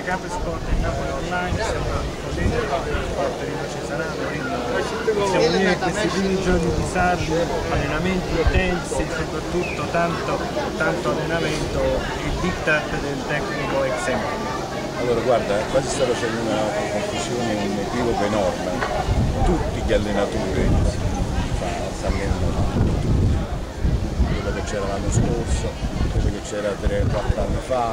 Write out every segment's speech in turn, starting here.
Agape Sport e Napoli Online siamo diffondendo lo sport diocesano, possiamo dire che questi primi giorni di Sarri, allenamenti intensi, soprattutto tanto allenamento, il diktat del tecnico ex Empoli. Allora guarda, qua si sta facendo una confusione, un equivoco enorme. Tutti gli allenatori stanno allenando, quello che c'era l'anno scorso, quello che c'era 3-4 anni fa,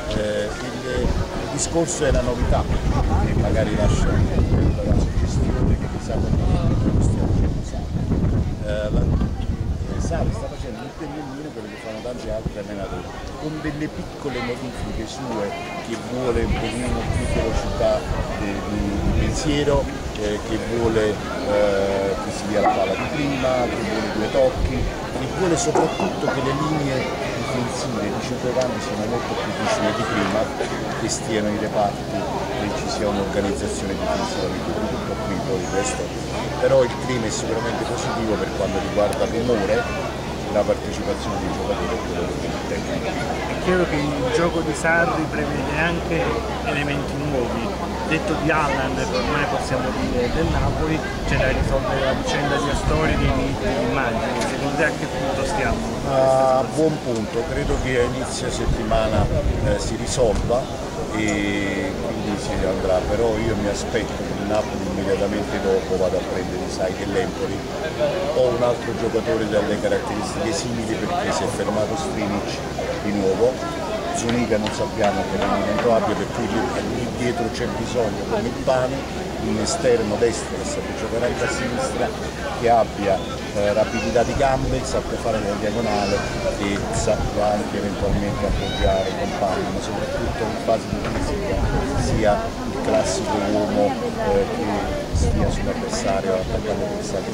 il discorso è la novità, che magari lascia la suggestione che chissà come stiamo facendo. Sarri sta facendo un pennellino, quello che fanno tanti altri allenatori, con delle piccole modifiche sue, che vuole un pochino più velocità di pensiero, che vuole che si dia la palla di prima, che vuole due tocchi, e vuole soprattutto che le linee difensive di centravanti siano molto più vicine di prima, che stiano i reparti, che ci sia un'organizzazione difensiva di tutto qui, poi questo. Però il clima è sicuramente positivo per quanto riguarda l'umore, la partecipazione dei giocatori e quello del tecnico. È chiaro che il gioco di Sarri prevede anche elementi nuovi. Detto di Haaland, ormai possiamo dire del Napoli, c'è da risolvere la vicenda di Astori dei diritti d'immagine. Secondo te a che punto stiamo? A buon punto, credo che a inizio settimana si risolva e quindi si andrà, però io mi aspetto che il Napoli immediatamente dopo vada a prendere i sai dell'Empoli o un altro giocatore dalle caratteristiche simili, perché si è fermato Strinic di nuovo. Zuniga non sappiamo che rendimento abbia, per cui lì dietro c'è bisogno come il pane, un esterno destro che sappia giocare anche a sinistra, che abbia rapidità di gambe, sappia fare la diagonale e sappia anche eventualmente appoggiare i compagni, ma soprattutto in fase di fisica sia il classico uomo che stia sull'avversario, attaccando l'avversario,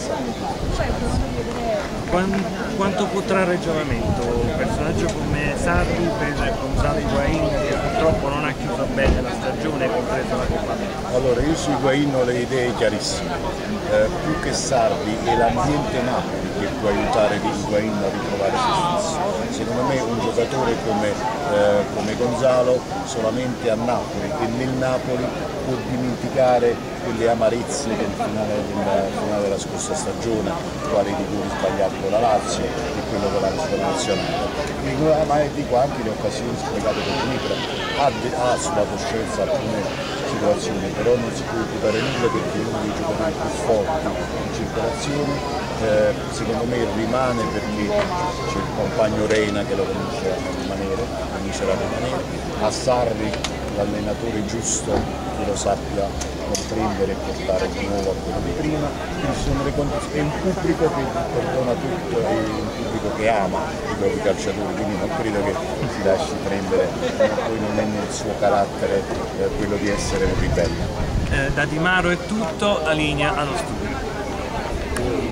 Quanto può trarre giovamento un personaggio come Sarri per Gonzalo Higuaín, che purtroppo non ha chiuso bene la stagione, compresa la Coppa America? Allora, io su Higuaín ho le idee chiarissime, più che Sarri è l'ambiente Napoli che può aiutare Higuaín a ritrovare se stesso. Secondo me un giocatore come Gonzalo solamente a Napoli e nel Napoli può dimenticare quelle amarezze del finale della scorsa stagione, quali rigori sbagliati con la Lazio e quello con la nazionale. Ma dico anche le occasioni sprecate con Dnipro, ha sulla coscienza alcune situazioni, però non si può imputare nulla perché è uno dei giocatori più forti in circolazione, secondo me rimane perché c'è il compagno Reina che lo comincerà a rimanere, a Sarri l'allenatore giusto che lo sappia comprendere e portare di nuovo a quello di prima, è un pubblico che perdona tutto, è un pubblico che ama i propri calciatori, quindi non credo che si lasci prendere, poi non è nel suo carattere quello di essere un ribelle. Da Di Maro è tutto, la linea allo studio.